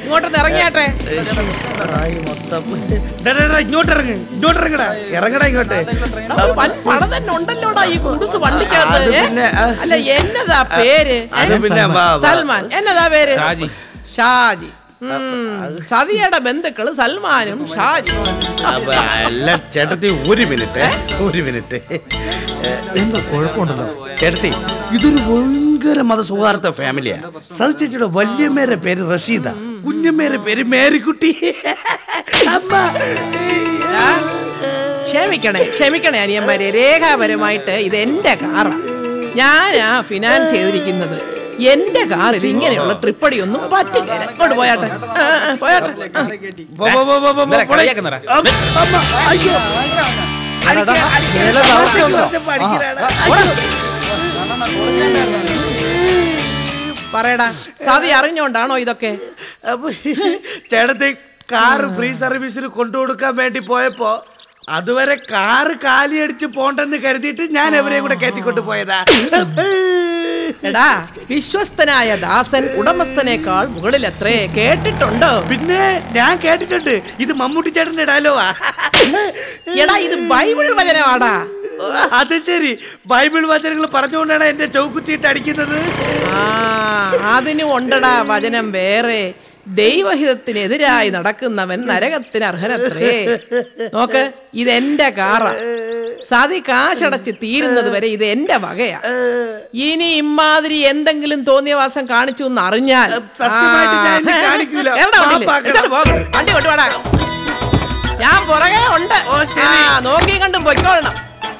ഇങ്ങോട്ടൊന്ന് ഇറങ്ങിയാട്ടെ. പണം തന്നെ ഉണ്ടല്ലോടാ ഈ കുടുസ് വണ്ടിക്കകത്ത്. അല്ല എന്നതാ പേര്? സൽമാൻ. എന്നതാ പേര്? ഷാജി. സതിയുടെ ബന്ധുക്കള് സൽമാനും ഷാജി. അല്ല ചേട്ടത്തി, ഒരു മിനിറ്റ്. എന്താ കുഴപ്പമുണ്ടല്ലോ ചേട്ടത്തി? ഇതൊരു ഭയങ്കര മതസൗഹാർദ്ദ ഫാമിലിയാ. സതി ചേച്ചിയുടെ വല്യമ്മേരെ പേര് റഷീദ, കുഞ്ഞമ്മേരെ പേര് മേരിക്കുട്ടി. ക്ഷമിക്കണേ അനിയന്മാരെ. രേഖാപരമായിട്ട് ഇത് എന്റെ കാറാണ്. ഞാനാ ഫിനാൻസ് ചെയ്തിരിക്കുന്നത്. എന്റെ കാറിൽ ഇങ്ങനെയുള്ള ട്രിപ്പടിയൊന്നും പറ്റില്ല. ഇങ്ങോട്ട് പോയാട്ടെ. പറയടാ, സതി അറിഞ്ഞോണ്ടാണോ ഇതൊക്കെ? ചേട്ടത്തി, കാർ ഫ്രീ സർവീസിന് കൊണ്ടുകൊടുക്കാൻ വേണ്ടി പോയപ്പോ അതുവരെ കാറ് കാലിയടിച്ച് പോണ്ടെന്ന് കരുതിയിട്ട് ഞാൻ എവരെയും കൂടെ കയറ്റിക്കൊണ്ട് പോയതാ. എടാ, വിശ്വസ്തനായ ദാസൻ ഉടമസ്ഥനേക്കാൾ മുകളിലത്രേ. കേട്ടിട്ടുണ്ടോ? പിന്നെ ഞാൻ കേട്ടിട്ടുണ്ട്. ഇത് മമ്മൂട്ടി ചേട്ടന്റെ ഡയലോഗാ. എടാ, ഇത് ബൈബിൾ വചനമാടാ. അത് ശരി, ബൈബിൾ വചനങ്ങൾ പറഞ്ഞുകൊണ്ടാണ് എന്റെ ചൗക്കുത്തിയിട്ട് അടിക്കുന്നത്. അതിനും ഉണ്ടടാ വചനം വേറെ. ദൈവഹിതത്തിനെതിരായി നടക്കുന്നവൻ നരകത്തിന് അർഹനത്രേ. നോക്ക്, ഇതെന്റെ കാറാ. സതി കാശടച്ച് തീരുന്നത് വരെ ഇത് എന്റെ വകയാ. ഇനി ഇമാതിരി എന്തെങ്കിലും തോന്നിയവാസം കാണിച്ചു എന്ന് അറിഞ്ഞാൽ വണ്ടി കൊണ്ടുപോടാ. ഞാൻ പുറകെ ഉണ്ട്. നോക്കി കണ്ടും പൊയ്ക്കോളണം.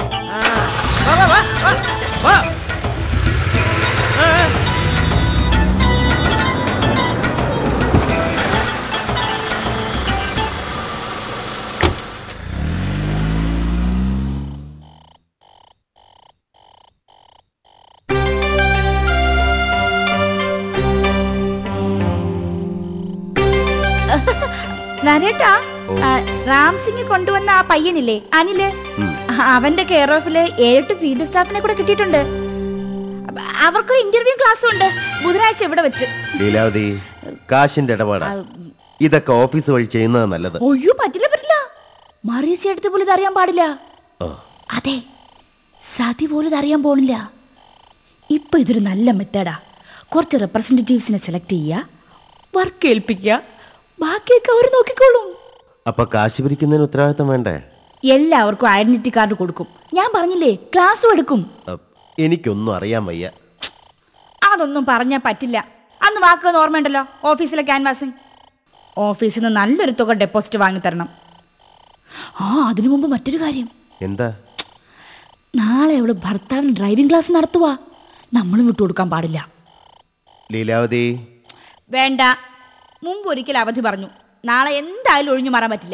നരേട്ടാ, റാം സിംഗ് കൊണ്ടുവന്ന ആ പയ്യനില്ലേ അനില്, അവന്റെ കെയർ ഓഫില് 7 ഫീൽഡ് സ്റ്റാഫിനെ കൂടെ കിട്ടിയിട്ടുണ്ട്. അവർക്കൊരു ഇന്റർവ്യൂ ക്ലാസ്സും ഉണ്ട് ബുധനാഴ്ച ഇവിടെ വെച്ച്. ലീലാവതി, കാശിന്റെ ഇടപാടാ. ഇതൊക്കെ ഓഫീസ് വഴി ചെയ്യുന്നത് നല്ലത്. ഒയ്യോ, പറ്റില്ല. മറിയച്ചെടുത്ത് പോലും ഇതറിയാൻ പാടില്ല. അതെ, സതി പോലും ഇതറിയാൻ പോണില്ല. ഇപ്പൊ ഇതൊരു നല്ല മെത്തേഡാ. കുറച്ച് റെപ്രസെന്റേറ്റീവ്സിനെ സെലക്ട് ചെയ്യുക, വർക്ക് ഏൽപ്പിക്കുക, ബാക്കിയൊക്കെ അവർ നോക്കിക്കോളും. അപ്പൊ കാശ് പിരിക്കുന്നതിന് ഉത്തരവാദിത്തം വേണ്ടേ? എല്ലാവർക്കും ഐഡന്റിറ്റി കാർഡ് കൊടുക്കും. ഞാൻ പറഞ്ഞില്ലേ, ക്ലാസ്സും എടുക്കും. എനിക്കൊന്നും അറിയാൻ വയ്യ. അതൊന്നും പറഞ്ഞാൽ പറ്റില്ല. അന്ന് വാക്കൊന്നും ഓർമ്മയുണ്ടല്ലോ, ഓഫീസിലെ ക്യാൻവാസിങ്. ഓഫീസിൽ നിന്ന് നല്ലൊരു തുക ഡെപ്പോസിറ്റ് വാങ്ങിത്തരണം. അതിനു മുമ്പ് മറ്റൊരു കാര്യം. എന്താ? നാളെ അവള് ഭർത്താവിന് ഡ്രൈവിംഗ് ക്ലാസ് നടത്തുവാ. നമ്മളും വിട്ടുകൊടുക്കാൻ പാടില്ല. ലീലാവതി, വേണ്ട. മുമ്പ് ഒരിക്കൽ അവധി പറഞ്ഞു. നാളെ എന്തായാലും ഒഴിഞ്ഞു മാറാൻ പറ്റില്ല.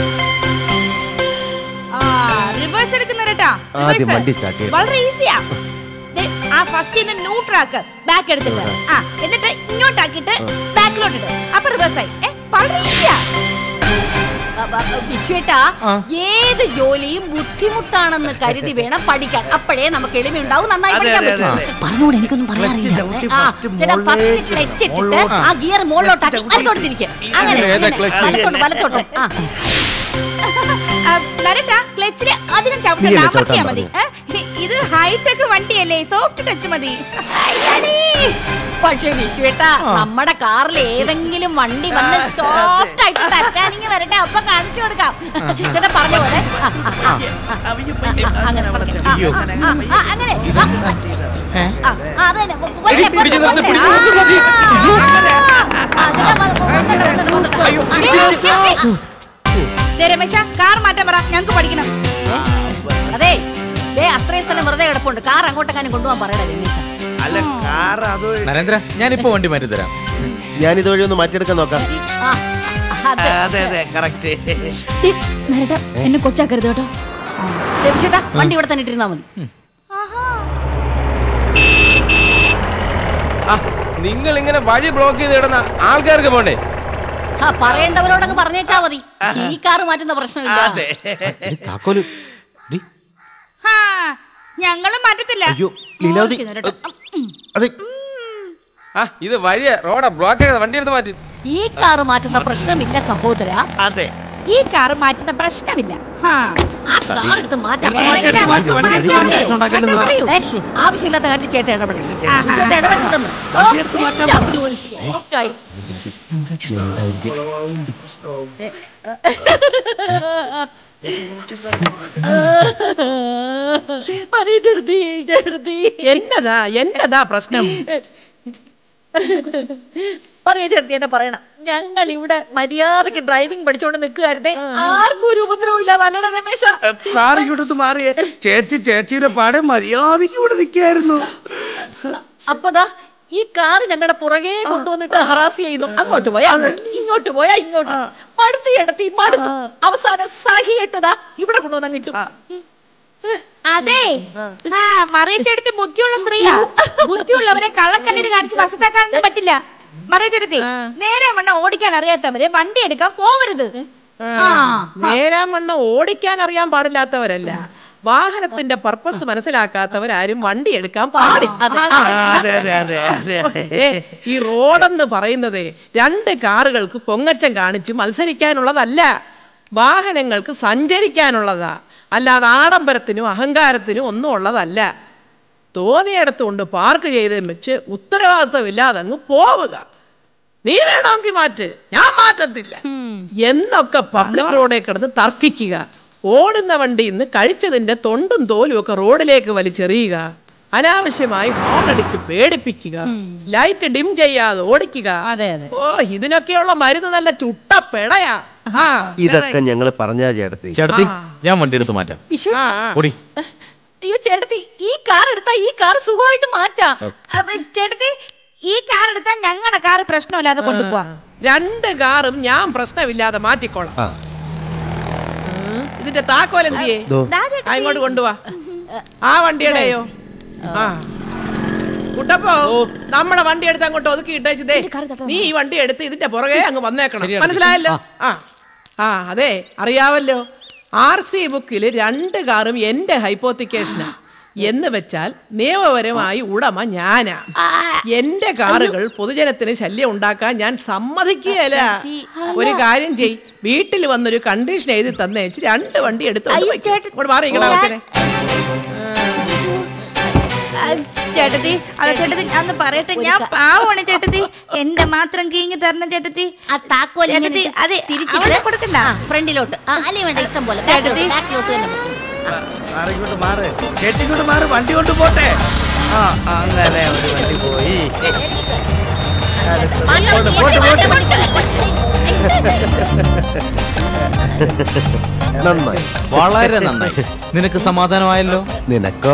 റിവേഴ്സ് എടുക്കുന്നേട്ടാ. വളരെ ഈസിയാ. ആ ഫസ്റ്റ് ന്യൂട്രാക്ക് ബാക്ക് എടുത്തിട്ട് എന്നിട്ട് ഇങ്ങോട്ടാക്കിട്ട് ബാക്കിലോട്ടിട്ട് അപ്പൊ റിവേഴ്സായി. വളരെ ഈസിയാ. വിശ്വേട്ടാ, ഏത് ജോലിയും ബുദ്ധിമുട്ടാണെന്ന് കരുതി വേണം പഠിക്കാൻ. അപ്പോഴേ നമുക്ക് എളിമയുണ്ടാവും, നന്നായി പഠിക്കാൻ പറ്റും. പറഞ്ഞോട് എനിക്കൊന്നും പറയാറില്ല. ഫസ്റ്റ് ക്ലച്ച് ഇട്ടിട്ട് ആ ഗിയർ മുകളിലോട്ടാക്കി അടുത്തോട്ട് തിരിക്കുക. അങ്ങനെ വലത്തോട്ടും. ക്ലച്ചില് അധികം ചവിട്ടിയാ മതി. ഇത് ഹൈടെക് വണ്ടിയല്ലേ, സോഫ്റ്റ് ടച്ച് മതി. പക്ഷേ വിശ്വേട്ടാ, നമ്മുടെ കാറിൽ ഏതെങ്കിലും വണ്ടി വന്ന് സോഫ്റ്റ് ആയിട്ട് ടച്ചാനിങ് വരട്ടെ, അപ്പൊ കാണിച്ചു കൊടുക്കാം. ചേട്ടാ പറഞ്ഞ പോലെ അങ്ങനെ രമേശ, കാർ മാറ്റാൻ പറ, ഞങ്ങക്ക് പഠിക്കണം. അതെ, അത്രയും സ്ഥലം വെറുതെ കിടപ്പുണ്ട്. കാർ അങ്ങോട്ടെങ്ങാനും കൊണ്ടുപോകാൻ പറയണ രമേശ. നരേന്ദ്ര, ഞാനിപ്പോ വണ്ടി മാറ്റി തരാം. ഞാൻ ഇതുവഴി ഒന്ന് മാറ്റിയെടുക്കാൻ നോക്കാം. എന്നെ കൊച്ചാക്കരുത് കേട്ടോ. രമേശേട്ടാ, വണ്ടി ഇവിടെ തന്നെ ഇട്ടിരുന്നാ മതി. നിങ്ങൾ ഇങ്ങനെ വഴി ബ്ലോക്ക് ചെയ്ത് ഇടുന്ന ആൾക്കാർക്ക് പോണ്ടേ? പറയേണ്ടവരോടൊക്കെ പറഞ്ഞേച്ചാ മതി. ഈ കാറ് മാറ്റുന്ന പ്രശ്നമില്ല. ഞങ്ങളും മാറ്റത്തില്ല. ഇത് വഴിയാ, റോഡാ ബ്ലോക്ക് ചെയ്ത വണ്ടി എടുത്ത് മാറ്റി. ഈ കാറ് മാറ്റുന്ന പ്രശ്നമില്ല സഹോദര. അതെ, ഈ കാറ് മാറ്റുന്ന പ്രശ്നമില്ല. ആവശ്യമില്ലാത്ത കാര്യം ചേട്ടൻ ഇടപെടുന്നു. എന്നതാ പ്രശ്നം? എന്നെ പറയണം. ഞങ്ങൾ ഇവിടെ മര്യാദക്ക് ഡ്രൈവിംഗ് പഠിച്ചോണ്ട് നിൽക്കുകയായിരുന്നേ, ആർക്കും ഒരു ഉപദ്രവം ഇല്ല. നല്ലട രമേശ, സാറിങ്ങോട്ടത്ത് മാറിയേ. ചേച്ചിയുടെ പാടെ മര്യാദക്ക് ഇവിടെ നിൽക്കായിരുന്നു. അപ്പതാ ഈ കാറ് ഞങ്ങളുടെ പുറകെ കൊണ്ടുവന്നിട്ട് ഹറാസ് ചെയ്യുന്നു. അങ്ങോട്ട് പോയാ ഇങ്ങോട്ട് പോയാ ഇങ്ങോട്ട്, മടുത്ത് കിടത്തി മടുത്തു. അവസാനം സഹിയിട്ടതാ ഇവിടെ കൊണ്ടുവന്നാ കിട്ടും. അതെ, മറിയച്ചെടുത്ത് ബുദ്ധിയുള്ള സ്ത്രീയാ. ബുദ്ധിയുള്ളവരെ കള്ളക്കണ്ണിന് കാണിച്ച് വശത്താക്കാനൊന്നും പറ്റില്ല. മറിയച്ചെടുത്തി നേരെ ഓടിക്കാൻ അറിയാത്തവരെ വണ്ടി എടുക്കാൻ പോകരുത്. നേരാമണ്ണം ഓടിക്കാൻ അറിയാൻ പാടില്ലാത്തവരല്ല, വാഹനത്തിന്റെ പർപ്പസ് മനസ്സിലാക്കാത്തവരാരും വണ്ടി എടുക്കാൻ പാടില്ല. ഈ റോഡെന്ന് പറയുന്നത് രണ്ട് കാറുകൾക്ക് പൊങ്ങച്ചം കാണിച്ച് മത്സരിക്കാനുള്ളതല്ല, വാഹനങ്ങൾക്ക് സഞ്ചരിക്കാനുള്ളതാ. അല്ലാതെ ആഡംബരത്തിനും അഹങ്കാരത്തിനും ഒന്നും ഉള്ളതല്ല. തോന്നിയിടത്തുകൊണ്ട് പാർക്ക് ചെയ്ത് വെച്ച് ഉത്തരവാദിത്വമില്ലാതെ അങ്ങ് പോവുക. നീ വേണമെങ്കിൽ മാറ്റ്, ഞാൻ മാറ്റത്തില്ല എന്നൊക്കെ പബ്ലിക് റോഡേ കിടന്ന് തർക്കിക്കുക. ഓടുന്ന വണ്ടിയിൽ നിന്ന് കഴിച്ചതിന്റെ തൊണ്ടും തോലും ഒക്കെ റോഡിലേക്ക് വലിച്ചെറിയുക. അനാവശ്യമായി ഹോണടിച്ച് പേടിപ്പിക്കുക. ലൈറ്റ് ഡിം ചെയ്യാതെ ഓടിക്കുക. ഓ, ഇതിനൊക്കെയുള്ള മരുന്ന് നല്ല ചുട്ട പെടയാ. ഇതൊക്കെ ഞങ്ങൾ പറഞ്ഞാ ചേട്ടത്തി, ഞാൻ വണ്ടി എടുത്ത് മാറ്റാം. അയ്യോ ചേട്ടത്തി, ഈ കാർ എടുത്താ ഈ കാർ സുഖമായിട്ട് മാറ്റാം. ചേട്ടത്തി, ഈ കാർ എടുത്താൽ ഞങ്ങളുടെ കാർ പ്രശ്നമില്ലാതെ കൊണ്ടുപോവാ. രണ്ട് കാറും ഞാൻ പ്രശ്നമില്ലാതെ മാറ്റിക്കോളാം. ഇതിന്റെ താക്കോൽ എന്തിയേ? അങ്ങോട്ട് കൊണ്ടുപോവാ. ആ വണ്ടിയുടെയോ? കുട്ടപ്പോ, നമ്മുടെ വണ്ടി എടുത്ത് അങ്ങോട്ട് ഒതുക്കി ഇട്ടേച്ചതേ. നീ ഈ വണ്ടി എടുത്ത് ഇതിന്റെ പുറകെ അങ്ങ് വന്നേക്കണം, മനസ്സിലായല്ലോ? അതെ, അറിയാവല്ലോ, RC ബുക്കിൽ രണ്ട് കാറും എന്റെ ഹൈപ്പോത്തിക്കേഷനാ. എന്ന് വെച്ചാൽ നിയമപരമായി ഉടമ ഞാനാ. എന്റെ കാറുകൾ പൊതുജനത്തിന് ശല്യം ഉണ്ടാക്കാൻ ഞാൻ സമ്മതിക്കുകയല്ല. ഒരു കാര്യം ചെയ്, വീട്ടിൽ വന്നൊരു കണ്ടീഷൻ എഴുതി തന്നേച്ച് രണ്ട് വണ്ടി എടുത്ത് മാറിയിക്കണേ. ചേട്ടത്തി, അതെ ചേട്ടത്തി, ഞാൻ പറയട്ടെ, ഞാൻ പാവമാണ് ചേട്ടത്തി. എന്റെ മാത്രം കീങ്ങി തരണം ചേട്ടത്തി. ആ താക്കോൽ ചേട്ടത്തി, അതെ തിരിച്ചിട്ട് കൊടുക്കണ്ട, ഫ്രണ്ടിലോട്ട്. അല്ലേ വേണ്ട, ഇഷ്ടം പോലെ ചേട്ടത്തി. ബാക്കിലോട്ട് തന്നെ. ചേച്ചിങ്ങോട്ട് മാറ്, വണ്ടി കൊണ്ട് പോട്ടെ. അങ്ങനെ ഒരു വണ്ടി പോയി. നന്നായി, വളരെ നന്നായി. നിനക്ക് സമാധാനമായല്ലോ? നിനക്കോ?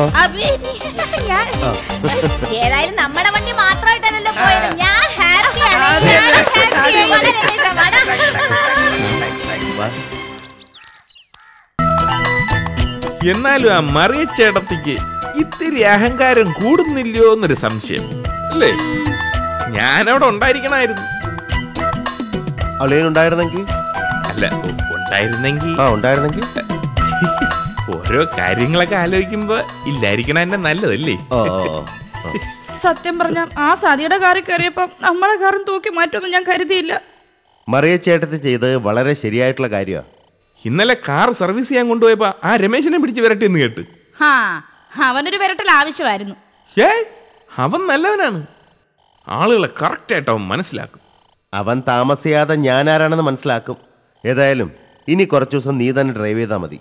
ഏതായാലും നമ്മുടെ വണ്ടി മാത്രമായിട്ടല്ലോ പോയത്. ഞാൻ എന്നാലും ആ മറിയച്ചേട്ടത്തിക്ക് ഇത്തിരി അഹങ്കാരം കൂടുന്നില്ലയോ എന്നൊരു സംശയം അല്ലേ? ഞാനവിടെ ഉണ്ടായിരിക്കണമായിരുന്നു. അളിയനുണ്ടായിരുന്നെങ്കിൽ? അല്ല, ഉണ്ടായിരുന്നെങ്കിൽ ഓരോ കാര്യങ്ങളൊക്കെ ആലോചിക്കുമ്പോ ഇല്ലായിരിക്കണ എന്നെ നല്ലതല്ലേ? സത്യം പറഞ്ഞ ആ സതിയുടെ കാറിൽ കയറിയപ്പോ നമ്മളെ കാറും തൂക്കി മാറ്റുമെന്ന് ഞാൻ കരുതിയില്ല. മറിയച്ചേട്ടത്തി ചെയ്ത് വളരെ ശരിയായിട്ടുള്ള കാര്യമാണ്. ഇന്നലെ കാർ സർവീസ് ചെയ്യാൻ കൊണ്ടുപോയപ്പോ ആ രമേശിനെ പിടിച്ച് വിരട്ടിയെന്ന് കേട്ട്. അവനൊരു വിരട്ടൽ ആവശ്യമായിരുന്നു. അവൻ നല്ലവനാണ്, ആളുകളെ കറക്റ്റ് ആയിട്ട് അവൻ മനസ്സിലാക്കും. അവൻ താമസിയാതെ ഞാനാരാണെന്ന് മനസ്സിലാക്കും. ഏതായാലും ഇനി കുറച്ചു ദിവസം നീ തന്നെ ഡ്രൈവ് ചെയ്താൽ മതി.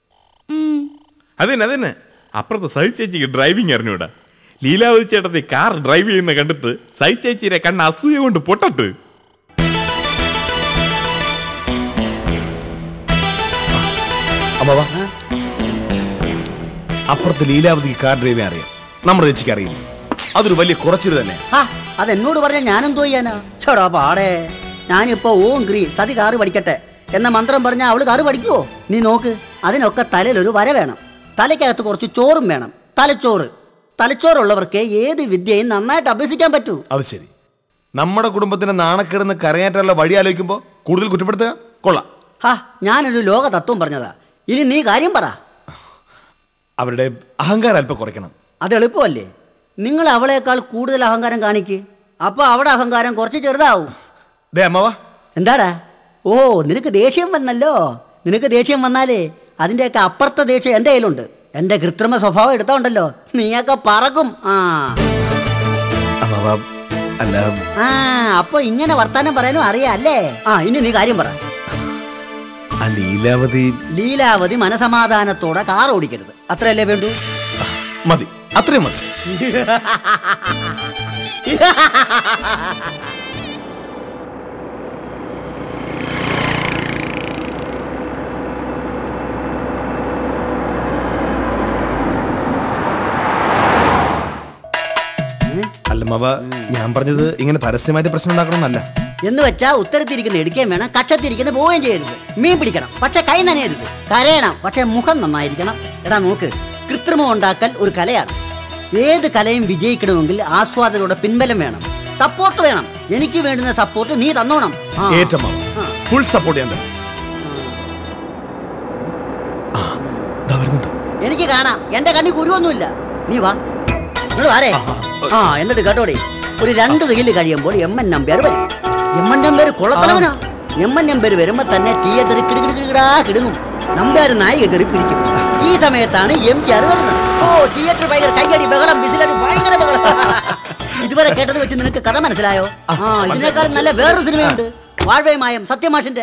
അതന്നെ, അപ്പുറത്തെ സഹി ചേച്ചിക്ക് ഡ്രൈവിംഗ് അറിഞ്ഞൂടാ. ലീലാവതി ചേട്ടത്തി കാർ ഡ്രൈവ് ചെയ്യുന്ന കണ്ടിട്ട് സഹി ചേച്ചിയുടെ കണ്ണ് അസൂയ കൊണ്ട് പൊട്ടട്ട്. അപ്പുറത്ത് ലീലാവതിക്ക് കാർ ഡ്രൈവിംഗ് അറിയാം, നമ്മുടെ ചേച്ചിക്ക് അറിയില്ല. അതൊരു വലിയ കുറച്ചിൽ തന്നെ. അതെന്നോട് പറഞ്ഞ ഞാനെന്തോ ചെയ്യാനാ? ചോടാ പാടേ, ഞാനിപ്പോ ഓം ഗ്രീ സതി കാറ് പഠിക്കട്ടെ എന്ന മന്ത്രം പറഞ്ഞാൽ അവള് കാറ് പഠിക്കുവോ? നീ നോക്ക്, അതിനൊക്കെ തലയിലൊരു വര വേണം, തലയ്ക്കകത്ത് കുറച്ച് ചോറും വേണം. തലച്ചോറുള്ളവർക്ക് ഏത് വിദ്യയും നന്നായിട്ട് അഭ്യസിക്കാൻ പറ്റൂ. അത് ശരി. നമ്മുടെ കുടുംബത്തിന് നാണക്കേടുന്ന കരയാറ്റുള്ള വഴി ആലോചിക്കുമ്പോ കൂടുതൽ കുറ്റപ്പെടുത്തുക കൊള്ളാം. ഞാനൊരു ലോക തത്വം പറഞ്ഞതാ. ഇനി നീ കാര്യം പറ. അവരുടെ അഹങ്കാരം അല്പം കുറയ്ക്കണം. അത് എളുപ്പമല്ലേ? നിങ്ങൾ അവളേക്കാൾ കൂടുതൽ അഹങ്കാരം കാണിക്ക്, അപ്പൊ അവിടെ അഹങ്കാരം കുറച്ച് ചെറുതാവും. അമ്മവാ. എന്താടാ? ഓ, നിനക്ക് ദേഷ്യം വന്നല്ലോ. നിനക്ക് ദേഷ്യം വന്നാലേ അതിൻ്റെയൊക്കെ അപ്പുറത്തെ ദേഷ്യം എൻ്റെ കയ്യിലുണ്ട്. എൻ്റെ കൃത്രിമ സ്വഭാവം എടുത്തോണ്ടല്ലോ നീയൊക്കെ പറക്കും. അപ്പൊ ഇങ്ങനെ വർത്താനം പറയാനും അറിയാം അല്ലേ? ഇനി നീ കാര്യം പറ. ലീലാവതി മനസമാധാനത്തോടെ കാർ ഓടിക്കരുത്, അത്രയല്ലേ വേണ്ടൂ? മതി, അത്രയും മതി. അല്ല മാവ, ഞാൻ പറഞ്ഞത് ഇങ്ങനെ പരസ്യമായിട്ട് പ്രശ്നം ഉണ്ടാക്കണമെന്നല്ല. എന്ന് വെച്ചാ ഉത്തരത്തിരിക്കുന്ന എടുക്കുകയും വേണം, കക്ഷത്തിരിക്കുന്ന പോവുകയും ചെയ്യരുത്. മീൻ പിടിക്കണം, പക്ഷെ കൈ നനയരുത്. കരയണം, പക്ഷെ മുഖം നന്നായിരിക്കണം. എടാ നോക്ക്, കൃത്രിമം ഉണ്ടാക്കൽ ഒരു കലയാണ്. ഏത് കലയും വിജയിക്കണമെങ്കിൽ ആസ്വാദനയുടെ പിൻബലം വേണം, സപ്പോർട്ട് വേണം. എനിക്ക് വേണ്ടുന്ന സപ്പോർട്ട് നീ തന്നോണം. ഫുൾ സപ്പോർട്ട് ചെയ്യാൻ. എനിക്ക് കാണാം, എന്റെ കണ്ണി കുരുവൊന്നുമില്ല. നീ വാ, വാരേ. എന്നിട്ട് കേട്ടോടെ, ഒരു 2 റീല് കഴിയുമ്പോൾ എമ്മൻ നമ്പ്യാർ വരും. എമ്മൻ നമ്പ്യാർ കൊള്ളത്തലവനാ. എമ്മൻ നമ്പ്യാർ വരുമ്പോ തന്നെ തിയേറ്ററിൽ കിടുകിടാ കിടുങ്ങും. നമ്പ്യാർ നായിക കയറി പിടിക്കും. ഈ സമയത്താണ് MGR വരുന്നത്. തിയേറ്റർ ഭയങ്കര കയ്യടി, ബഹളം, ബിസിലടി, ഭയങ്കര ബഹളം. ഇതുവരെ കേട്ടത് വെച്ച് നിനക്ക് കഥ മനസ്സിലായോ? ഇതിനേക്കാളും നല്ല വേറൊരു സിനിമയുണ്ട്, വാഴ്വയമായം, സത്യമാഷിന്റെ.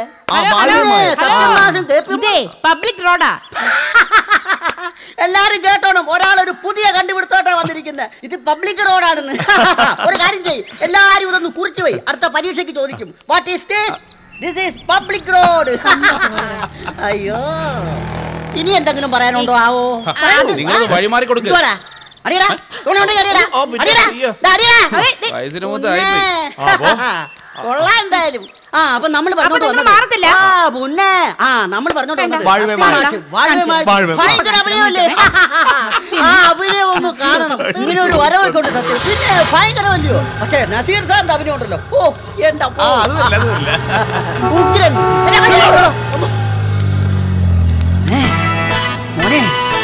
പബ്ലിക് റോഡാ. എല്ലാരും കേട്ടോണം, ഒരാളൊരു പുതിയ കണ്ടുപിടുത്തോട്ടാ വന്നിരിക്കുന്നത്. ഇത് പബ്ലിക് റോഡാണെന്ന്. ഒരു കാര്യം ചെയ്യ്, എല്ലാരും ഇതൊന്ന് കുറിച്ചു പോയി അടുത്ത പരീക്ഷയ്ക്ക് ചോദിക്കും. What is this? This is public road. അയ്യോ, ഇനി എന്തെങ്കിലും പറയാനുണ്ടോ? ആവോ, വഴിമാറി കൊടുക്കുക. കൊള്ളാം എന്തായാലും. അപ്പൊ നമ്മൾ പറഞ്ഞോണ്ട് നമ്മൾ പറഞ്ഞോണ്ട് ഭയങ്കര അഭിനയമല്ലേ? അഭിനയം ഒന്ന് കാണണം. ഇങ്ങനെ ഒരു വരവൊക്കെ ഉണ്ട് സത്യം. പിന്നെ ഭയങ്കരമല്ലയോ? പക്ഷേ നസീർ സാറിന്റെ അഭിനയം ഉണ്ടല്ലോ, ഓ എന്താ ഉഗ്രൻ. മോനെ,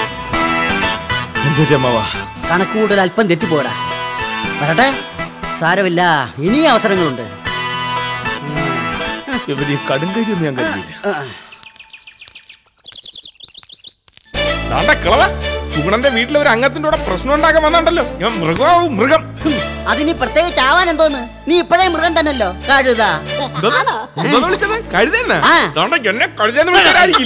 കണക്ക് കൂടുതൽ അല്പം തെറ്റിപ്പോടാ. വരട്ടെ, സാരമില്ല, ഇനിയും അവസരങ്ങളുണ്ട്. കടുങ്കൈയൊന്നും ഞാൻ കരുതിയില്ല. സുഗുണന്റെ വീട്ടിലെ ഒരു അംഗത്തിന്റെ കൂടെ പ്രശ്നം ഉണ്ടാക്കാൻ വന്നുണ്ടല്ലോ. ഞാൻ മൃഗമാവും, മൃഗം. അതിന് പ്രത്യേകിച്ച് ആവാൻ എന്തോന്ന്? നീ ഇപ്പഴേ മൃഗം തന്നല്ലോ, കഴുത. വിളിച്ചത് കഴുതെന്നാ? എന്നെ കഴുതെന്ന്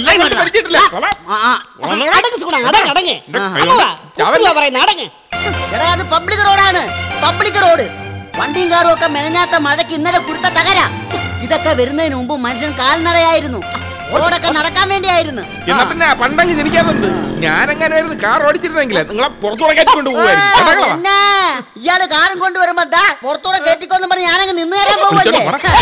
എടാ, അത് പബ്ലിക് റോഡാണ്, പബ്ലിക് റോഡ്. വണ്ടിയും കാറും ഒക്കെ മെനഞ്ഞാത്ത മഴയ്ക്ക് ഇന്നലെ കൊടുത്ത തകര. ഇതൊക്കെ വരുന്നതിന് മുമ്പ് മനുഷ്യൻ കാൽനടയായിരുന്നു, റോഡൊക്കെ നടക്കാൻ വേണ്ടിയായിരുന്നു. എന്നാ പിന്നെ പണ്ടങ്ങി ജനിക്കാതുണ്ട്. ഞാനെങ്ങനെയായിരുന്നു കാർ ഓടിച്ചിരുന്നെങ്കിൽ നിങ്ങളെ പുറത്തൂടെ കയറ്റിക്കൊണ്ട് പോകുമായിരുന്നു. ഇയാള് കാറും കൊണ്ടുവരുമ്പോ പുറത്തൂടെ കയറ്റിക്കൊന്നും പറഞ്ഞ് ഞാനങ്ങ് നിന്ന് തരാൻ പോകുമല്ലേ?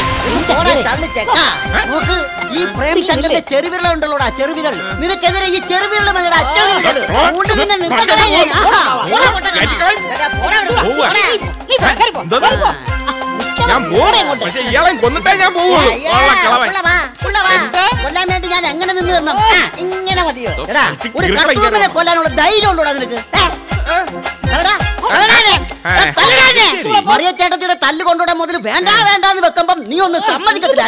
നോക്ക്, ഈ പ്രേം ശങ്കറിന്റെ ചെറുവിരൽ ഉണ്ടല്ലോടാ, ചെറുവിരൽ. നിനക്കെതിരെ ഈ ചെറുവിരൽ മതിയുടെ ഞാൻ പക്ഷെ ഇയാളെ കൊന്നിട്ടേ ഞാൻ പോകുള്ളൂ. കൊല്ലാൻ വേണ്ടി ഞാൻ എങ്ങനെ നിന്ന് തരണം? ഇങ്ങനെ മതിയോ? ഒരു കട്ടൂമിനെ കൊല്ലാനുള്ള ധൈര്യം ഉണ്ടോടാ നിനക്ക്? മറിയ ചേട്ടത്തിയുടെ തല്ല് കൊണ്ടോടെ മുതൽ വേണ്ട വേണ്ടാന്ന് വെക്കുമ്പം നീ ഒന്ന് സമ്മതിക്കത്തില്ല.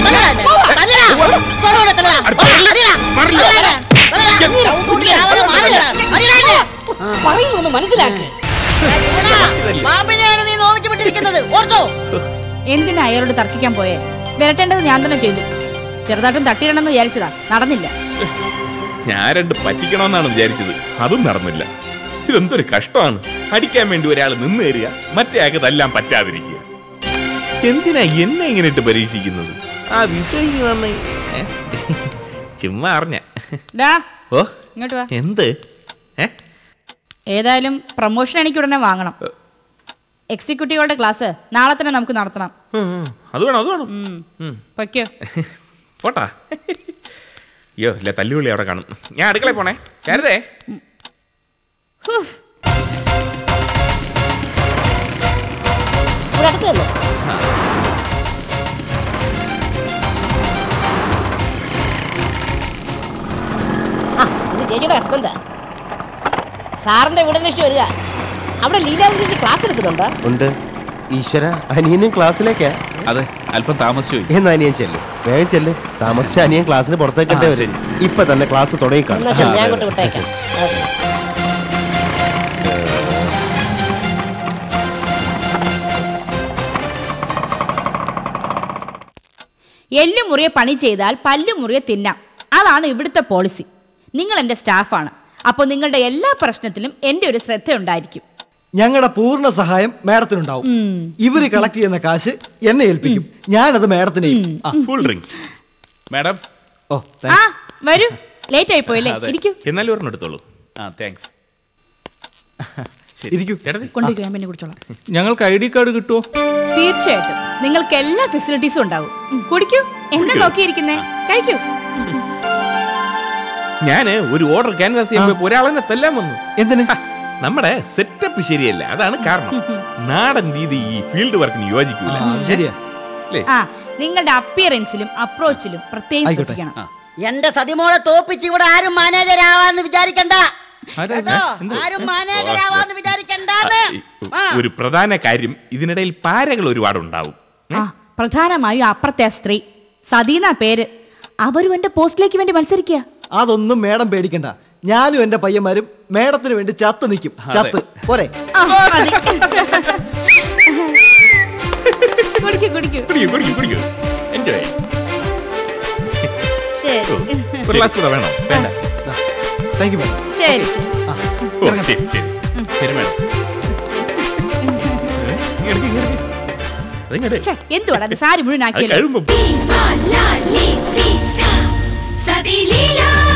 മനസ്സിലാക്കി പാമ്പിനെയാണ് നീ നോവിച്ചു വിട്ടിരിക്കുന്നത്, ഓർത്തോ? എന്തിനാ അയാളോട് തർക്കിക്കാൻ പോയേ? വരട്ടേണ്ടത് ഞാൻ തന്നെ ചെയ്തു. ചെറുതായിട്ടും തട്ടിയിടണമെന്ന് വിചാരിച്ചതാ, നടന്നില്ല. ഞാൻ 2 പറ്റിക്കണമെന്നാണ് വിചാരിച്ചത്, അതും നടന്നില്ല. ഇതെന്തൊരു കഷ്ടമാണ്. അടിക്കാൻ വേണ്ടി ഒരാൾ നിന്ന് തരിക, മറ്റേ ആൾക്ക് തല്ലാൻ പറ്റാതിരിക്കുക. എന്തിനാ എന്നെ ഇങ്ങനെ ഇട്ട് പരീക്ഷിക്കുന്നത്? ആ വിഷയം ചുമ്മാ അറിഞ്ഞ. ഓ ഇങ്ങോട്ട് വാ. എന്ത്? ഏതായാലും പ്രൊമോഷൻ എനിക്ക് ഉടനെ വാങ്ങണം. എക്സിക്യൂട്ടീവുകളുടെ ക്ലാസ് നാളെ തന്നെ നമുക്ക് നടത്തണം. അത് വേണം, അത് വേണം. പൊയ്ക്കോ. പോട്ടാ. അയ്യോ ഇല്ല, തല്ലുവിളി അവിടെ കാണും. ഞാൻ അടുക്കളയിൽ പോണേ. ശാരദേ, ചേച്ചിയുടെ ഹസ്ബൻഡാ. സാറിന്റെ വീട് അന്വേഷിച്ച് വരിക. അവിടെ ലീലാവതി ക്ലാസ് എടുക്കുന്നുണ്ടോ? ഉണ്ട്. ഈശ്വര, അനിയനും ക്ലാസ്സിലേക്കാ? അതെ, അല്പം താമസിച്ചു. എന്നാ അനിയൻ ചെല്ലും, വേഗം ചെല്ല്. താമസിച്ച അനിയൻ ക്ലാസ്സിന് പുറത്തേക്കണ്ടേ വരും. ഇപ്പൊ തന്നെ ക്ലാസ് തുടങ്ങി കാണും. എല്ലു മുറിയെ പണി ചെയ്താൽ പല്ലു മുറിയെ തിന്നാം. അതാണ് ഇവിടുത്തെ പോളിസി. നിങ്ങൾ എൻ്റെ സ്റ്റാഫാണ്, അപ്പോൾ നിങ്ങളുടെ എല്ലാ പ്രശ്നത്തിലും എൻ്റെ ഒരു ശ്രദ്ധ ഉണ്ടായിരിക്കും. ഞങ്ങളുടെ പൂർണ്ണ സഹായം മാഡത്തിനുണ്ടാവും. ഇവര് കളക്ട് ചെയ്യുന്ന കാശ് എന്നെ ഏൽപ്പിക്കും, ഞാനത് മാഡത്തിന്. Full drinks madam. ആ വരൂ, ലേറ്റ് ആയി പോയല്ലേ, ഇരിക്കൂ. എന്നാലും ഒരെണ്ണം എടുത്തോളൂ. താങ്ക്സ്. കൊണ്ടുപോയി പിന്നെ കുടിച്ചോളാം. ഞങ്ങൾക്ക് ID കാർഡ് കിട്ടുമോ? തീർച്ചയായിട്ടും, നിങ്ങൾക്ക് എല്ലാ ഫെസിലിറ്റീസും ഉണ്ടാവും. കുടിക്കൂ, എന്നെ നോക്കിയിരിക്കുന്നേ, കഴിക്കൂ. ഞാന് ഒരു ഓർഡർ ക്യാൻവാസ് ചെയ്യുമ്പോ ഒരാളെന്നെ തല്ലാൻ വന്നു. എന്തിന്? നമ്മുടെ സെറ്റപ്പ് ശരിയല്ല, അതാണ് കാരണം. നാടൻ രീതി ഈ ഫീൽഡ് വർക്കിന് യോജിക്കൂല. ശരിയാ. നിങ്ങളുടെ അപ്പിയറൻസിലും അപ്രോച്ചിലും പ്രത്യേകം ശ്രദ്ധിക്കണം. എന്റെ സതിമോളെ തോപ്പിച്ച് ഇവിടെ ആരും മാനേജർ ആവാന്ന് വിചാരിക്കണ്ട. ആരും മാനേജർ ആവാന്ന് വിചാരിക്കണ്ട. ഒരു പ്രധാന കാര്യം, ഇതിനിടയിൽ പാരകൾ ഒരുപാടുണ്ടാവും. പ്രധാനമായും അപ്പുറത്തെ സ്ത്രീ സതീന പേര്, അവരും എന്റെ പോസ്റ്റിലേക്ക് വേണ്ടി മത്സരിക്കുക. അതൊന്നും മേഡം പേടിക്കണ്ട, ഞാനും എന്റെ പയ്യന്മാരും മേഡത്തിന് വേണ്ടി ചത്ത് നിൽക്കും. ചത്ത് പോരെ? എന്തുവാണ് സാരി മുഴുവനാക്കിയല്ലോ.